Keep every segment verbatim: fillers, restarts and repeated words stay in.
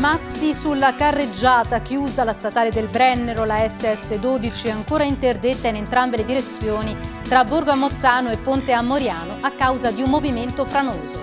Massi sulla carreggiata, chiusa la statale del Brennero, la S S dodici è ancora interdetta in entrambe le direzioni tra Borgo a Mozzano e Ponte a Moriano a causa di un movimento franoso.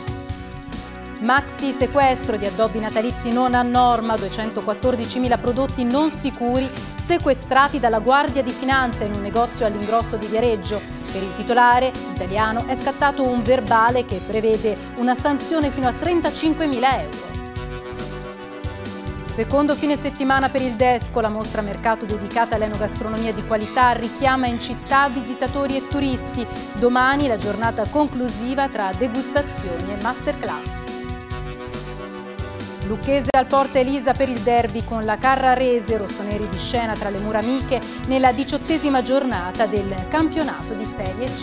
Maxi sequestro di addobbi natalizi non a norma, duecentoquattordicimila prodotti non sicuri sequestrati dalla Guardia di Finanza in un negozio all'ingrosso di Viareggio. Per il titolare italiano è scattato un verbale che prevede una sanzione fino a trentacinquemila euro. Secondo fine settimana per il Desco, la mostra mercato dedicata all'enogastronomia di qualità richiama in città visitatori e turisti. Domani la giornata conclusiva tra degustazioni e masterclass. Lucchese al Porta Elisa per il derby con la Carrarese, rossoneri di scena tra le mura amiche nella diciottesima giornata del campionato di Serie C.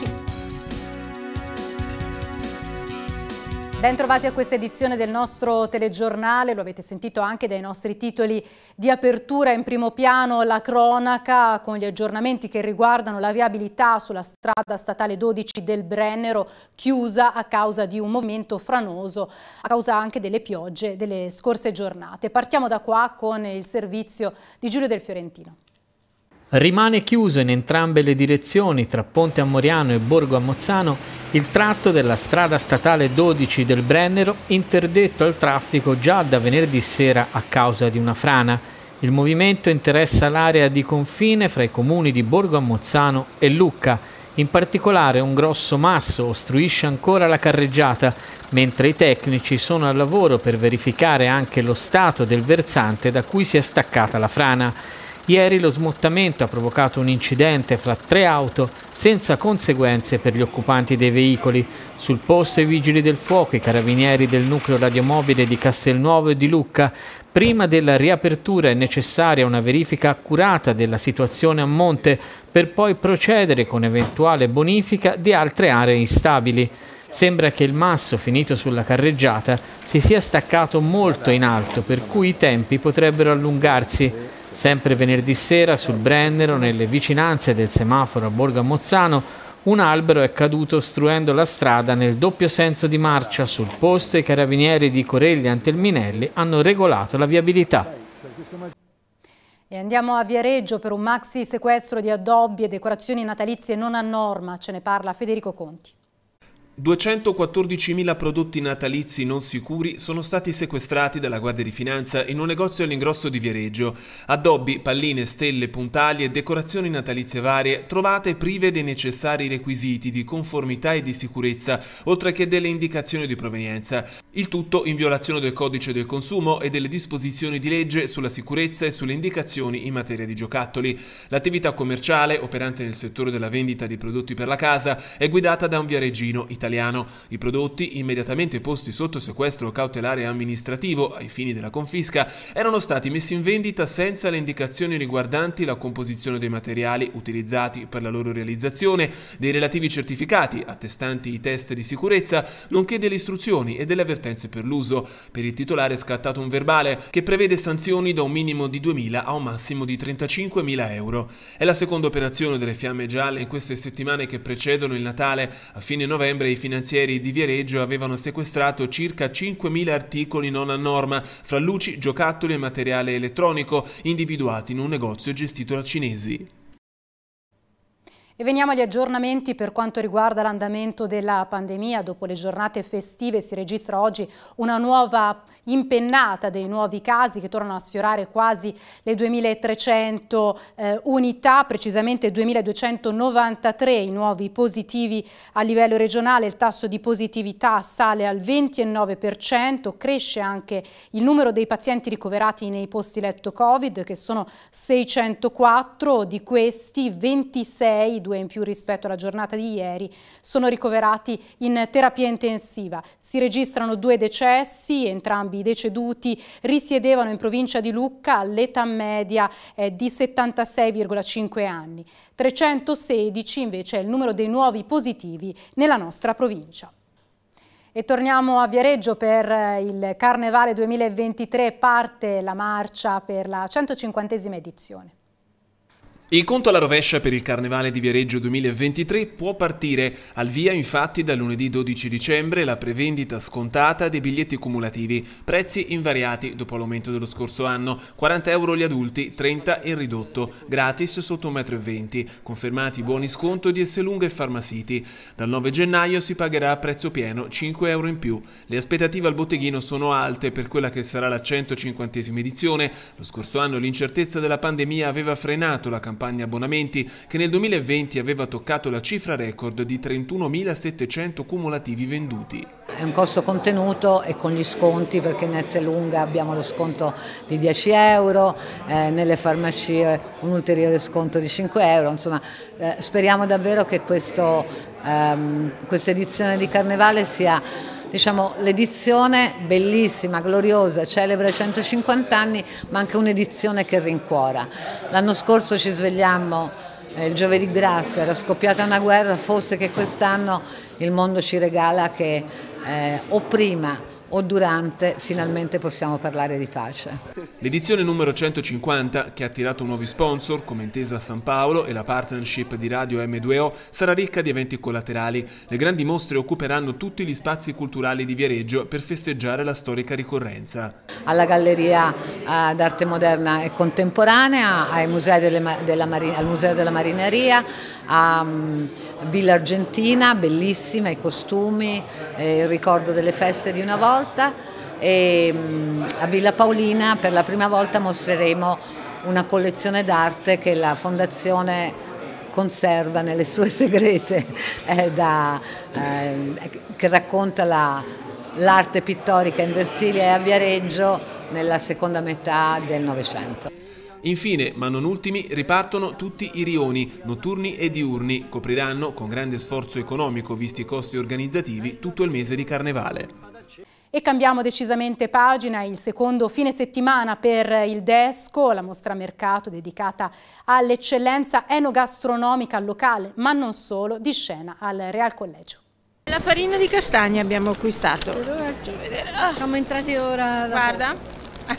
Bentrovati a questa edizione del nostro telegiornale, lo avete sentito anche dai nostri titoli di apertura. In primo piano la cronaca con gli aggiornamenti che riguardano la viabilità sulla strada statale dodici del Brennero, chiusa a causa di un movimento franoso, a causa anche delle piogge delle scorse giornate. Partiamo da qua con il servizio di Giulio Del Fiorentino. Rimane chiuso in entrambe le direzioni tra Ponte a Moriano e Borgo a Mozzano il tratto della strada statale dodici del Brennero, interdetto al traffico già da venerdì sera a causa di una frana. Il movimento interessa l'area di confine fra i comuni di Borgo a Mozzano e Lucca. In particolare un grosso masso ostruisce ancora la carreggiata, mentre i tecnici sono al lavoro per verificare anche lo stato del versante da cui si è staccata la frana. Ieri lo smottamento ha provocato un incidente fra tre auto senza conseguenze per gli occupanti dei veicoli. Sul posto i vigili del fuoco, i carabinieri del nucleo radiomobile di Castelnuovo e di Lucca. Prima della riapertura è necessaria una verifica accurata della situazione a monte per poi procedere con eventuale bonifica di altre aree instabili. Sembra che il masso finito sulla carreggiata si sia staccato molto in alto, per cui i tempi potrebbero allungarsi. Sempre venerdì sera sul Brennero, nelle vicinanze del semaforo a Borgo a Mozzano, un albero è caduto ostruendo la strada nel doppio senso di marcia. Sul posto i carabinieri di Coreglia Antelminelli hanno regolato la viabilità. E andiamo a Viareggio per un maxi sequestro di addobbi e decorazioni natalizie non a norma. Ce ne parla Federico Conti. duecentoquattordicimila prodotti natalizi non sicuri sono stati sequestrati dalla Guardia di Finanza in un negozio all'ingrosso di Viareggio. Addobbi, palline, stelle, puntali e decorazioni natalizie varie trovate prive dei necessari requisiti di conformità e di sicurezza, oltre che delle indicazioni di provenienza. Il tutto in violazione del codice del consumo e delle disposizioni di legge sulla sicurezza e sulle indicazioni in materia di giocattoli. L'attività commerciale, operante nel settore della vendita di prodotti per la casa, è guidata da un viareggino italiano. I prodotti, immediatamente posti sotto sequestro cautelare amministrativo ai fini della confisca, erano stati messi in vendita senza le indicazioni riguardanti la composizione dei materiali utilizzati per la loro realizzazione, dei relativi certificati attestanti i test di sicurezza, nonché delle istruzioni e delle avvertenze per l'uso. Per il titolare è scattato un verbale che prevede sanzioni da un minimo di duemila a un massimo di trentacinquemila euro. È la seconda operazione delle Fiamme Gialle in queste settimane che precedono il Natale. A fine novembre i finanzieri di Viareggio avevano sequestrato circa cinquemila articoli non a norma, fra luci, giocattoli e materiale elettronico, individuati in un negozio gestito da cinesi. E veniamo agli aggiornamenti per quanto riguarda l'andamento della pandemia. Dopo le giornate festive si registra oggi una nuova impennata dei nuovi casi che tornano a sfiorare quasi le duemilatrecento eh, unità, precisamente duemiladuecentonovantatré i nuovi positivi a livello regionale. Il tasso di positività sale al ventinove per cento, cresce anche il numero dei pazienti ricoverati nei posti letto Covid che sono seicentoquattro, di questi ventisei, due in più rispetto alla giornata di ieri, sono ricoverati in terapia intensiva. Si registrano due decessi, entrambi i deceduti risiedevano in provincia di Lucca, l'età media è di settantasei virgola cinque anni. trecentosedici invece è il numero dei nuovi positivi nella nostra provincia. E torniamo a Viareggio per il Carnevale duemilaventitré, parte la marcia per la centocinquantesima edizione. Il conto alla rovescia per il Carnevale di Viareggio duemilaventitré può partire. Al via infatti da lunedì dodici dicembre la prevendita scontata dei biglietti cumulativi, prezzi invariati dopo l'aumento dello scorso anno, quaranta euro gli adulti, trenta il ridotto, gratis sotto un metro e venti, confermati buoni sconto di Esselunga e Pharmacity. Dal nove gennaio si pagherà a prezzo pieno cinque euro in più. Le aspettative al botteghino sono alte per quella che sarà la centocinquantesima edizione. Lo scorso anno l'incertezza della pandemia aveva frenato la campagna campagna abbonamenti che nel duemilaventi aveva toccato la cifra record di trentunomilasettecento cumulativi venduti. È un costo contenuto e con gli sconti, perché in Esselunga abbiamo lo sconto di dieci euro, eh, nelle farmacie un ulteriore sconto di cinque euro, insomma eh, speriamo davvero che questo, ehm, questa edizione di Carnevale sia, diciamo, l'edizione bellissima, gloriosa, celebra i centocinquanta anni, ma anche un'edizione che rincuora. L'anno scorso ci svegliammo, eh, il giovedì grasso, era scoppiata una guerra, fosse che quest'anno il mondo ci regala che eh, o prima o durante finalmente possiamo parlare di pace. L'edizione numero centocinquanta, che ha attirato nuovi sponsor come Intesa San Paolo e la partnership di Radio M due O, sarà ricca di eventi collaterali. Le grandi mostre occuperanno tutti gli spazi culturali di Viareggio per festeggiare la storica ricorrenza. Alla Galleria uh, d'Arte Moderna e Contemporanea, ai musei delle, della, al Museo della Marineria, a um, Villa Argentina, bellissima, i costumi, eh, il ricordo delle feste di una volta, e um, a Villa Paolina per la prima volta mostreremo una collezione d'arte che la Fondazione conserva nelle sue segrete, eh, da, eh, che racconta la, l'arte pittorica in Versilia e a Viareggio nella seconda metà del Novecento. Infine, ma non ultimi, ripartono tutti i rioni, notturni e diurni, copriranno, con grande sforzo economico visti i costi organizzativi, tutto il mese di Carnevale. E cambiamo decisamente pagina, il secondo fine settimana per il Desco, la mostra mercato dedicata all'eccellenza enogastronomica locale, ma non solo, di scena al Real Collegio. La farina di castagna abbiamo acquistato. Ah, siamo entrati ora. Guarda.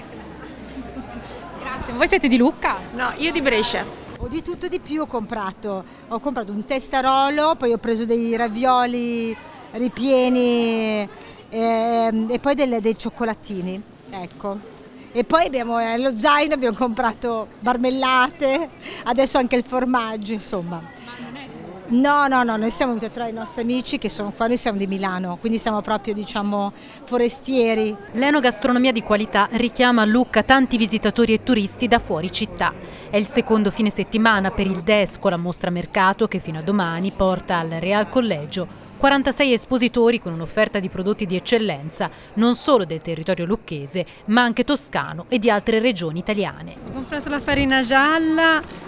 Grazie. Voi siete di Lucca? No, io di Brescia. Ho di tutto di più ho comprato. Ho comprato un testarolo, poi ho preso dei ravioli ripieni e, e poi delle, dei cioccolatini. Ecco. E poi abbiamo allo zaino abbiamo comprato marmellate, adesso anche il formaggio, insomma. No, no, no, noi siamo venuti tra i nostri amici che sono qua, noi siamo di Milano, quindi siamo proprio, diciamo, forestieri. L'enogastronomia di qualità richiama a Lucca tanti visitatori e turisti da fuori città. È il secondo fine settimana per il Desco, la mostra mercato che fino a domani porta al Real Collegio quarantasei espositori con un'offerta di prodotti di eccellenza non solo del territorio lucchese, ma anche toscano e di altre regioni italiane. Ho comprato la farina gialla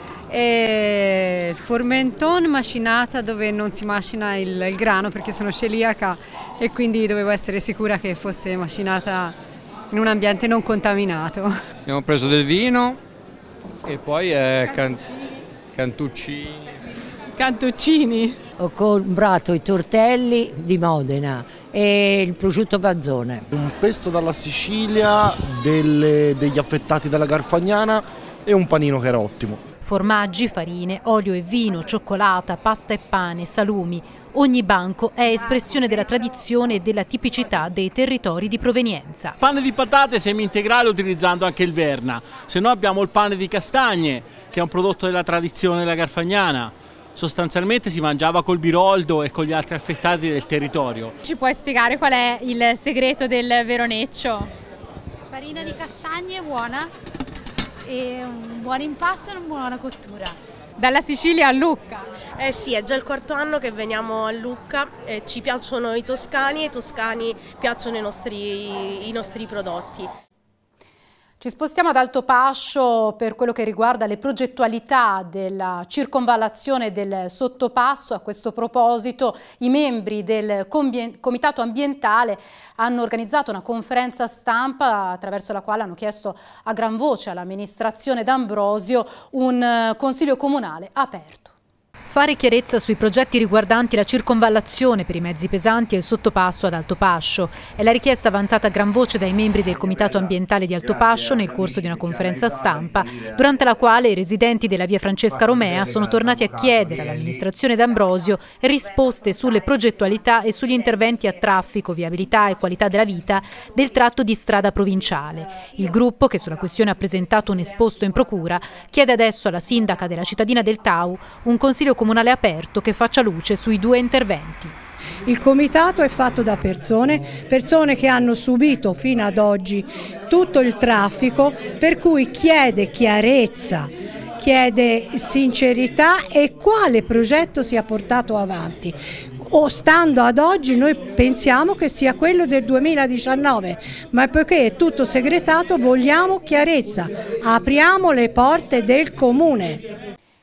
e il formenton macinata, dove non si macina il, il grano perché sono celiaca e quindi dovevo essere sicura che fosse macinata in un ambiente non contaminato. Abbiamo preso del vino e poi eh, can, cantuccini. Cantuccini. Ho comprato i tortelli di Modena e il prosciutto Pazzone. Un pesto dalla Sicilia, delle, degli affettati dalla Garfagnana e un panino che era ottimo. Formaggi, farine, olio e vino, cioccolata, pasta e pane, salumi. Ogni banco è espressione della tradizione e della tipicità dei territori di provenienza. Pane di patate semi-integrale utilizzando anche il Verna. Se no abbiamo il pane di castagne, che è un prodotto della tradizione della Garfagnana. Sostanzialmente si mangiava col biroldo e con gli altri affettati del territorio. Ci puoi spiegare qual è il segreto del veroneccio? Farina di castagne buona e un buon impasto e una buona cottura. Dalla Sicilia a Lucca? Eh sì, è già il quarto anno che veniamo a Lucca, eh, ci piacciono i toscani e i toscani piacciono i nostri, i nostri prodotti. Ci spostiamo ad Altopascio per quello che riguarda le progettualità della circonvallazione del sottopasso. A questo proposito i membri del Comitato Ambientale hanno organizzato una conferenza stampa attraverso la quale hanno chiesto a gran voce all'amministrazione D'Ambrosio un consiglio comunale aperto. Fare chiarezza sui progetti riguardanti la circonvallazione per i mezzi pesanti e il sottopasso ad Altopascio. È la richiesta avanzata a gran voce dai membri del Comitato Ambientale di Altopascio nel corso di una conferenza stampa, durante la quale i residenti della via Francesca Romea sono tornati a chiedere all'amministrazione D'Ambrosio risposte sulle progettualità e sugli interventi a traffico, viabilità e qualità della vita del tratto di strada provinciale. Il gruppo, che sulla questione ha presentato un esposto in procura, chiede adesso alla sindaca della cittadina del Tau un consiglio comunale aperto che faccia luce sui due interventi. Il comitato è fatto da persone, persone che hanno subito fino ad oggi tutto il traffico, per cui chiede chiarezza, chiede sincerità e quale progetto sia portato avanti. O stando ad oggi noi pensiamo che sia quello del duemiladiciannove, ma poiché è tutto segretato vogliamo chiarezza, apriamo le porte del comune.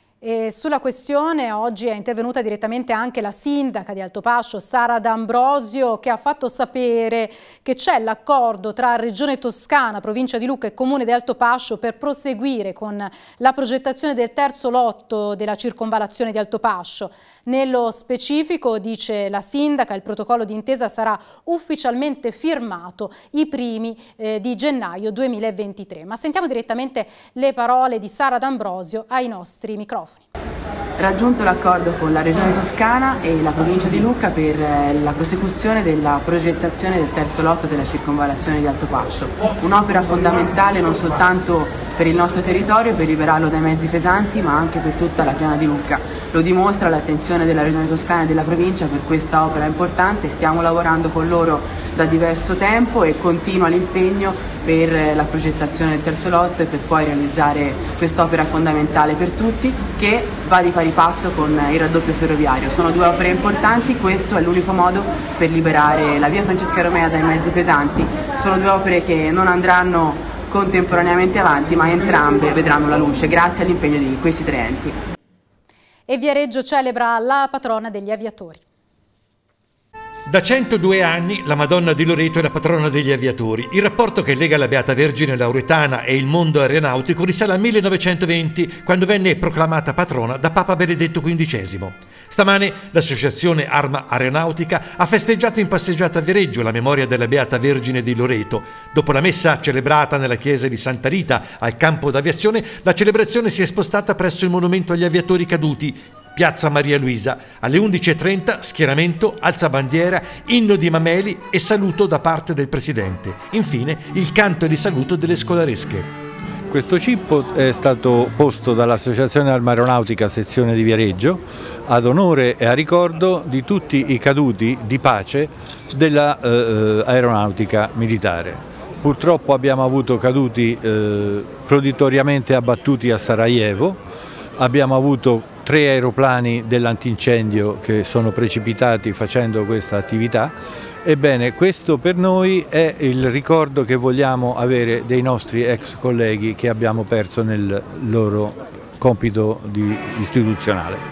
E sulla questione oggi è intervenuta direttamente anche la sindaca di Altopascio, Sara D'Ambrosio, che ha fatto sapere che c'è l'accordo tra Regione Toscana, Provincia di Lucca e Comune di Altopascio per proseguire con la progettazione del terzo lotto della circonvallazione di Altopascio. Nello specifico, dice la sindaca, il protocollo d'intesa sarà ufficialmente firmato i primi eh, di gennaio duemilaventitré. Ma sentiamo direttamente le parole di Sara D'Ambrosio ai nostri microfoni. Raggiunto l'accordo con la Regione Toscana e la Provincia di Lucca per la prosecuzione della progettazione del terzo lotto della circonvallazione di Altopascio, un'opera fondamentale non soltanto per il nostro territorio, per liberarlo dai mezzi pesanti, ma anche per tutta la piana di Lucca. Lo dimostra l'attenzione della Regione Toscana e della Provincia per questa opera importante. Stiamo lavorando con loro da diverso tempo e continua l'impegno per la progettazione del terzo lotto e per poi realizzare quest'opera fondamentale per tutti, che va di pari passo con il raddoppio ferroviario. Sono due opere importanti, questo è l'unico modo per liberare la via Francesca Romea dai mezzi pesanti. Sono due opere che non andranno contemporaneamente avanti, ma entrambe vedranno la luce grazie all'impegno di questi tre enti. E Viareggio celebra la patrona degli aviatori. Da centodue anni la Madonna di Loreto è la patrona degli aviatori. Il rapporto che lega la Beata Vergine Lauretana e il mondo aeronautico risale al millenovecentoventi, quando venne proclamata patrona da Papa Benedetto quindicesimo. Stamane l'associazione Arma Aeronautica ha festeggiato in passeggiata a Viareggio la memoria della Beata Vergine di Loreto. Dopo la messa celebrata nella chiesa di Santa Rita al campo d'aviazione, la celebrazione si è spostata presso il monumento agli aviatori caduti, Piazza Maria Luisa. Alle undici e trenta schieramento, alzabandiera, inno di Mameli e saluto da parte del Presidente. Infine il canto di saluto delle scolaresche. Questo cippo è stato posto dall'Associazione Arma Aeronautica sezione di Viareggio ad onore e a ricordo di tutti i caduti di pace dell'aeronautica eh, militare. Purtroppo abbiamo avuto caduti eh, proditoriamente abbattuti a Sarajevo, abbiamo avuto tre aeroplani dell'antincendio che sono precipitati facendo questa attività. Ebbene, questo per noi è il ricordo che vogliamo avere dei nostri ex colleghi che abbiamo perso nel loro compito di istituzionale.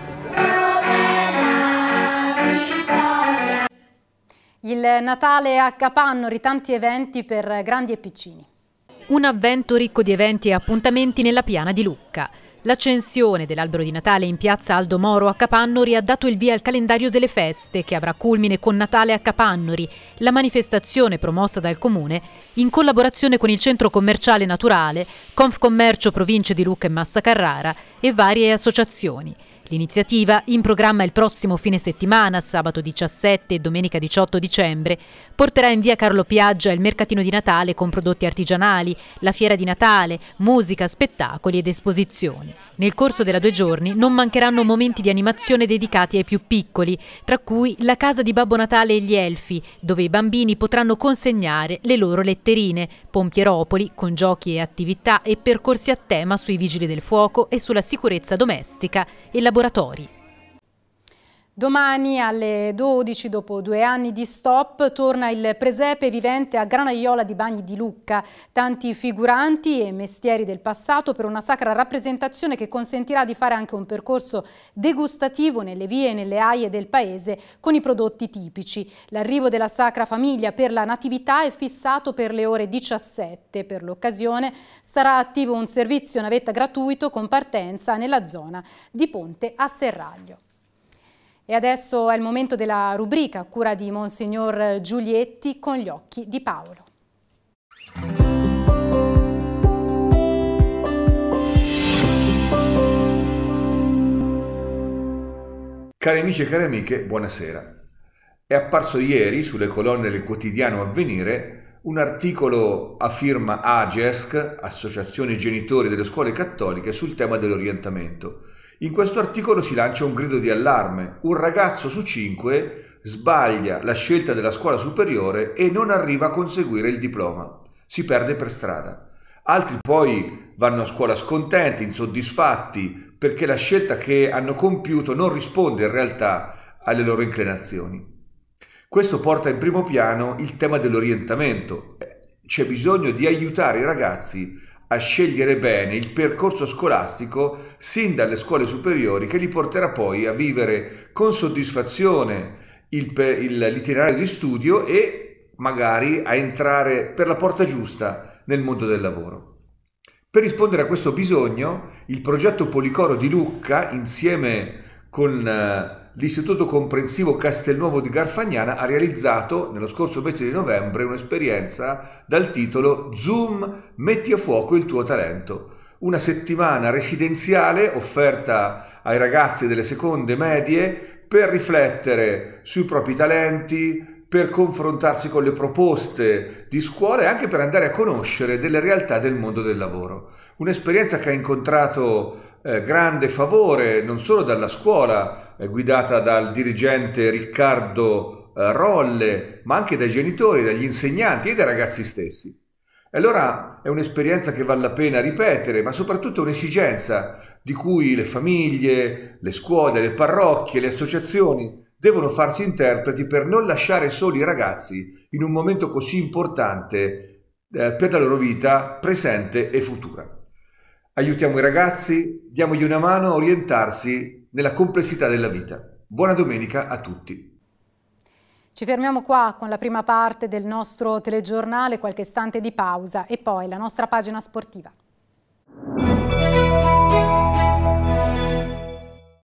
Il Natale a Capannori, tanti eventi per grandi e piccini. Un avvento ricco di eventi e appuntamenti nella piana di Lucca. L'accensione dell'albero di Natale in piazza Aldo Moro a Capannori ha dato il via al calendario delle feste, che avrà culmine con Natale a Capannori, la manifestazione promossa dal Comune in collaborazione con il Centro Commerciale Naturale, Confcommercio Province di Lucca e Massa Carrara e varie associazioni. L'iniziativa, in programma il prossimo fine settimana, sabato diciassette e domenica diciotto dicembre, porterà in via Carlo Piaggia il mercatino di Natale con prodotti artigianali, la fiera di Natale, musica, spettacoli ed esposizioni. Nel corso della due giorni non mancheranno momenti di animazione dedicati ai più piccoli, tra cui la casa di Babbo Natale e gli Elfi, dove i bambini potranno consegnare le loro letterine, pompieropoli con giochi e attività e percorsi a tema sui vigili del fuoco e sulla sicurezza domestica e laboratori. Domani alle dodici, dopo due anni di stop, torna il presepe vivente a Granaiola di Bagni di Lucca. Tanti figuranti e mestieri del passato per una sacra rappresentazione che consentirà di fare anche un percorso degustativo nelle vie e nelle aie del paese con i prodotti tipici. L'arrivo della Sacra Famiglia per la Natività è fissato per le ore diciassette. Per l'occasione sarà attivo un servizio navetta gratuito con partenza nella zona di Ponte a Serraglio. E adesso è il momento della rubrica a cura di Monsignor Giulietti con gli occhi di Paolo. Cari amici e cari amiche, buonasera. È apparso ieri sulle colonne del quotidiano Avvenire un articolo a firma A G E S C, Associazione Genitori delle Scuole Cattoliche, sul tema dell'orientamento. In questo articolo si lancia un grido di allarme. Un ragazzo su cinque sbaglia la scelta della scuola superiore e non arriva a conseguire il diploma. Si perde per strada. Altri poi vanno a scuola scontenti, insoddisfatti, perché la scelta che hanno compiuto non risponde in realtà alle loro inclinazioni. Questo porta in primo piano il tema dell'orientamento. C'è bisogno di aiutare i ragazzi a scegliere bene il percorso scolastico sin dalle scuole superiori, che li porterà poi a vivere con soddisfazione l'itinerario di studio e magari a entrare per la porta giusta nel mondo del lavoro. Per rispondere a questo bisogno, il progetto Policoro di Lucca, insieme con l'Istituto Comprensivo Castelnuovo di Garfagnana, ha realizzato nello scorso mese di novembre un'esperienza dal titolo Zoom, metti a fuoco il tuo talento. Una settimana residenziale offerta ai ragazzi delle seconde medie per riflettere sui propri talenti, per confrontarsi con le proposte di scuola e anche per andare a conoscere delle realtà del mondo del lavoro. Un'esperienza che ha incontrato Eh, grande favore non solo dalla scuola eh, guidata dal dirigente Riccardo eh, Rolle, ma anche dai genitori, dagli insegnanti e dai ragazzi stessi. E allora è un'esperienza che vale la pena ripetere, ma soprattutto un'esigenza di cui le famiglie, le scuole, le parrocchie, le associazioni devono farsi interpreti per non lasciare soli i ragazzi in un momento così importante eh, per la loro vita presente e futura. Aiutiamo i ragazzi, diamogli una mano a orientarsi nella complessità della vita. Buona domenica a tutti. Ci fermiamo qua con la prima parte del nostro telegiornale, qualche istante di pausa e poi la nostra pagina sportiva.